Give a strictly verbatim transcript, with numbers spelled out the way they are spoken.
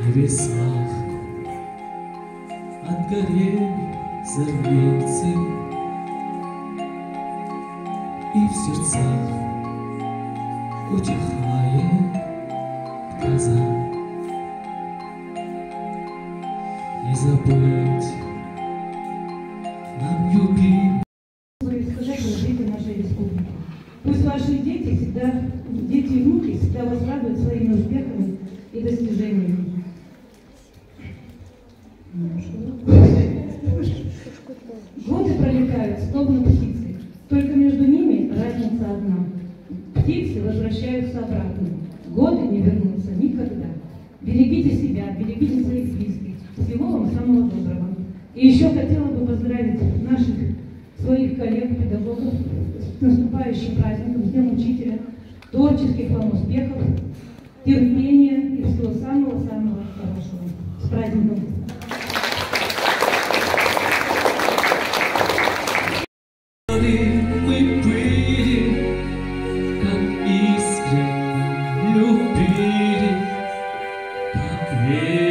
небесах отгорели зорницы, и в сердцах утихает гроза. Не забыть нам любить. Сказать жители нашей республики. Пусть ваши дети всегда, дети и внуки всегда вас радуют своими успехами и достижениями. Годы пролетают, словно птицы, только между ними разница одна. Птицы возвращаются обратно, годы не вернутся никогда. Берегите себя, берегите своих близких. Всего вам самого доброго. И еще хотела бы поздравить наших своих коллег, педагогов с наступающим праздником, с Днем Учителя, творческих вам успехов, терпения и всего самого-самого хорошего. С праздником! Мы были, как искренне любили, как верили.